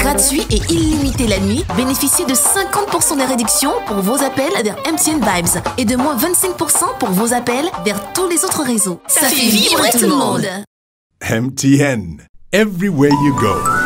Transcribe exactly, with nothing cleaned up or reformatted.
gratuit et illimité la nuit, bénéficiez de cinquante pour cent de réduction pour vos appels vers M T N Vibes et de moins vingt-cinq pour cent pour vos appels vers tous les autres réseaux. Ça, Ça fait vibrer tout le monde. M T N, everywhere you go.